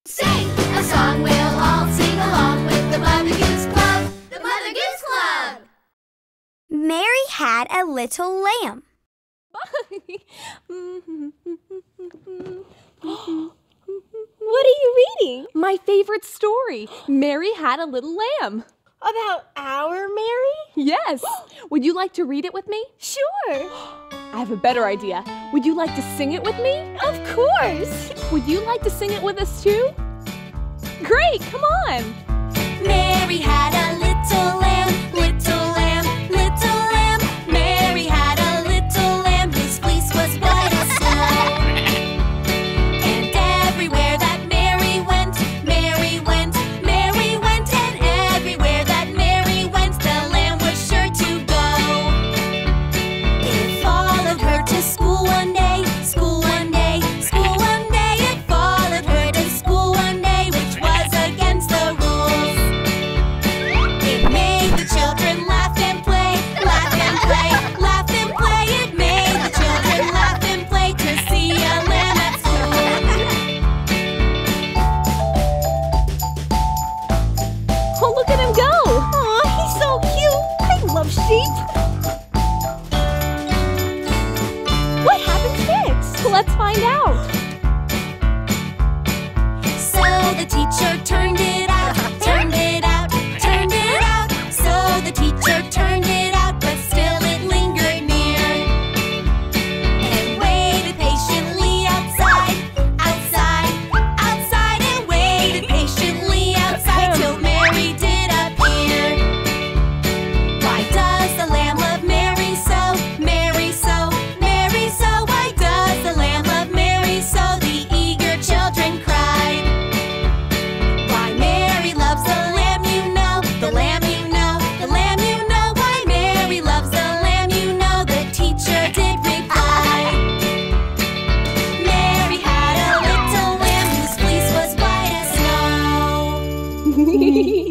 Sing a song we'll all sing along with the Mother Goose Club. The Mother Goose Club! Mary had a little lamb. What are you reading? My favorite story, Mary Had a Little Lamb. About our Mary? Yes. Would you like to read it with me? Sure. I have a better idea. Would you like to sing it with me? Of course. Would you like to sing it with us too? Great, come on. Mary had a little lamb, little lamb, little lamb. Mary had a little lamb whose fleece was white as snow. And everywhere that Mary went, Mary went, Mary went. And everywhere that Mary went, the lamb was sure to go. It followed her to school one day, school one day, school one day. It followed her to school one day, which was against the rules. It made the children laugh and play, laugh and play, laugh and play. It made the children laugh and play to see a lamb at school. Oh, look at him go. Aw, he's so cute. I love sheep. What happens next? Let's find out. So the teacher turned it out, turned it out, turned it out. So the teacher turned it out, but still it lingered near. And waited patiently outside, outside, outside. And waited patiently outside till Mary did appear. Why does the lamb love Mary so, Mary so, Mary so? Why does the lamb love Mary so? The eager children cried. Why Mary loves the lamb, you know, the lamb, you know, the lamb, you know. Why Mary loves the lamb, you know, the teacher did reply. Mary had a little lamb whose fleece was white as snow.